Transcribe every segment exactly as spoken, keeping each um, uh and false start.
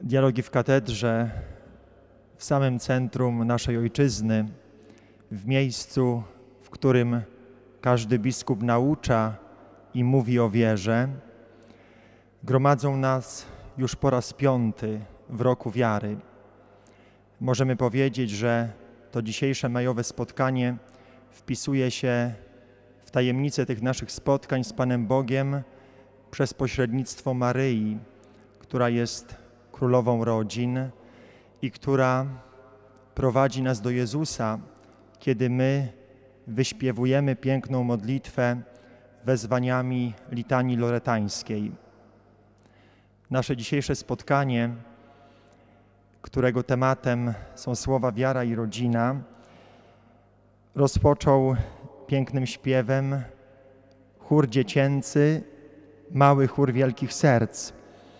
Dialogi w katedrze, w samym centrum naszej ojczyzny, w miejscu, w którym każdy biskup naucza i mówi o wierze, gromadzą nas już po raz piąty w roku wiary. Możemy powiedzieć, że to dzisiejsze majowe spotkanie wpisuje się w tajemnicę tych naszych spotkań z Panem Bogiem przez pośrednictwo Maryi, która jest królową rodzin i która prowadzi nas do Jezusa, kiedy my wyśpiewujemy piękną modlitwę wezwaniami litanii loretańskiej. Nasze dzisiejsze spotkanie, którego tematem są słowa wiara i rodzina, rozpoczął pięknym śpiewem chór dziecięcy, mały chór wielkich serc.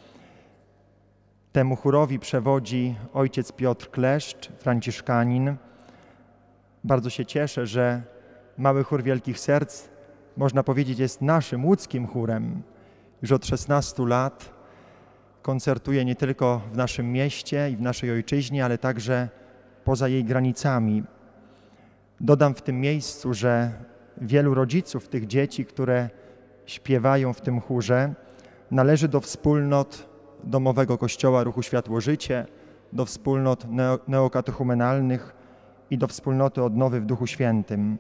Temu chórowi przewodzi ojciec Piotr Kleszcz, franciszkanin. Bardzo się cieszę, że mały chór wielkich serc, można powiedzieć, jest naszym łódzkim chórem. Już od szesnastu lat koncertuje nie tylko w naszym mieście i w naszej ojczyźnie, ale także poza jej granicami. Dodam w tym miejscu, że wielu rodziców tych dzieci, które śpiewają w tym chórze, należy do wspólnot Domowego Kościoła Ruchu Światło-Życie, do wspólnot neo neokatechumenalnych i do wspólnoty Odnowy w Duchu Świętym.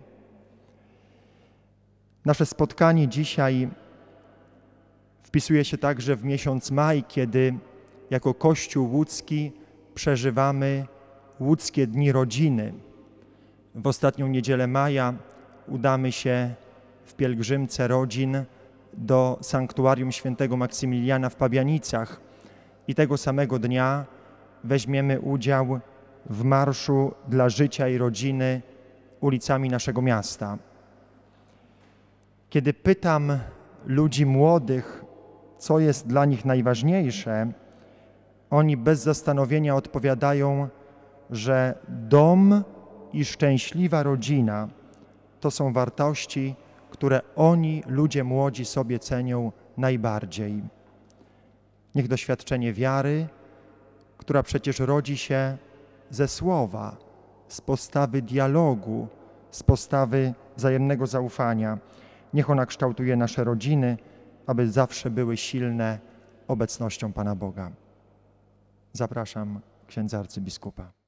Nasze spotkanie dzisiaj wpisuje się także w miesiąc maj, kiedy jako Kościół łódzki przeżywamy łódzkie Dni Rodziny. W ostatnią niedzielę maja udamy się w pielgrzymce rodzin do sanktuarium świętego Maksymiliana w Pabianicach i tego samego dnia weźmiemy udział w Marszu dla Życia i Rodziny ulicami naszego miasta. Kiedy pytam ludzi młodych, co jest dla nich najważniejsze, oni bez zastanowienia odpowiadają, że dom i szczęśliwa rodzina to są wartości, które oni, ludzie młodzi, sobie cenią najbardziej. Niech doświadczenie wiary, która przecież rodzi się ze słowa, z postawy dialogu, z postawy wzajemnego zaufania, niech ona kształtuje nasze rodziny, aby zawsze były silne obecnością Pana Boga. Zapraszam księdza arcybiskupa.